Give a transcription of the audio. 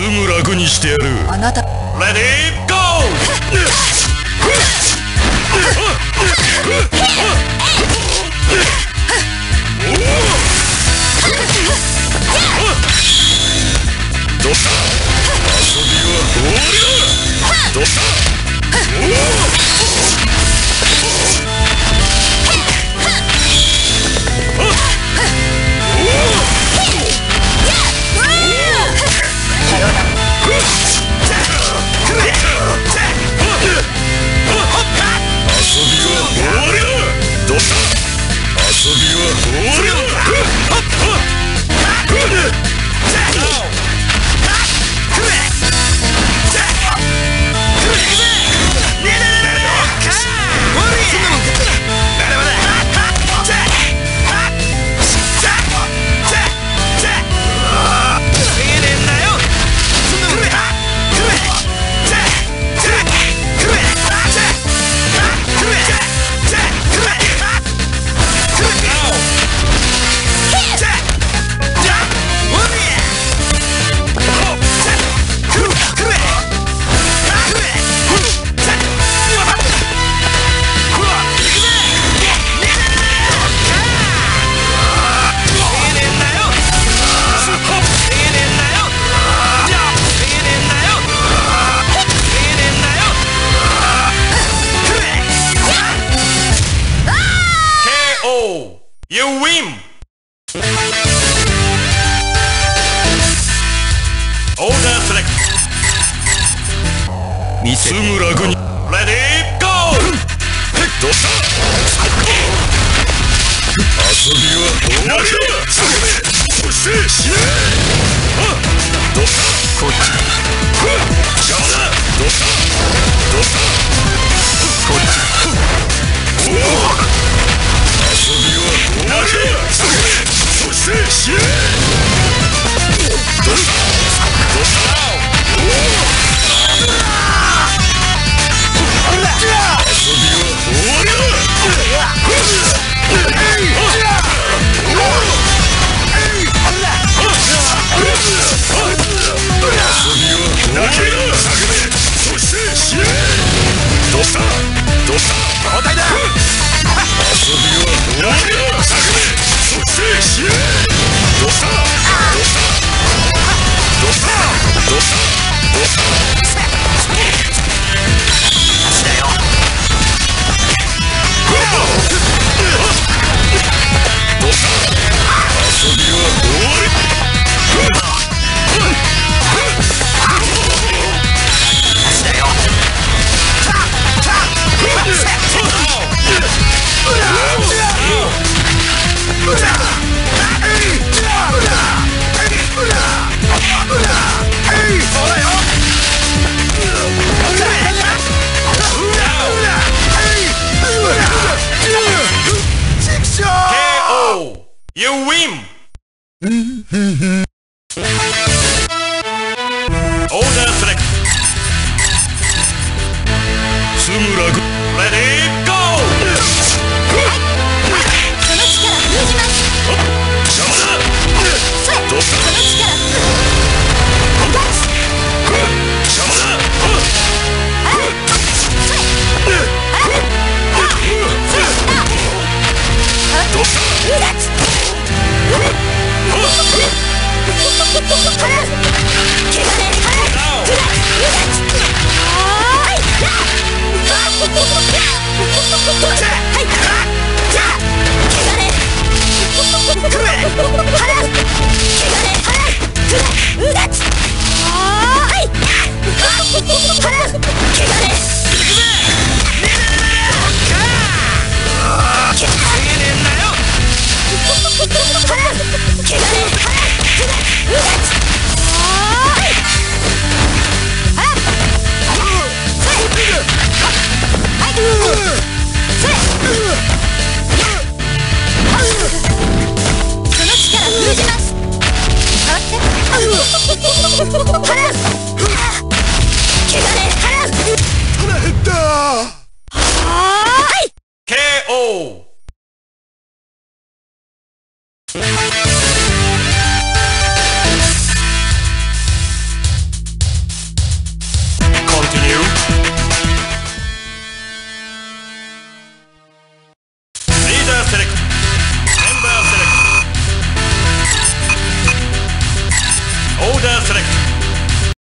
すぐ楽にしてやる。 あなたレディーゴー。どうした？遊びは終わりだ。どうした？You win! Order select! すぐ楽に Ready, go! どうした？遊びは終わりだ！そして死ね！どうした？こっち邪魔だ！どうした？どうした？こっちおお！遊びは終わりだ！そして死ね！どうした？どうした？遊びは終わりだ！遊びは終わりだ！そして死ね！どうした？どうした？交代だ！遊びは終わりだ！そして死ね！どうした？どうした？どうした？どうした？どうした？足だよ。どうした？遊びは終わり。足だよ。KO! You win! Order select! すぐ楽 Ready, go! その力封じます。 邪魔だ！どうした？ その力邪魔だ！どうした？KO!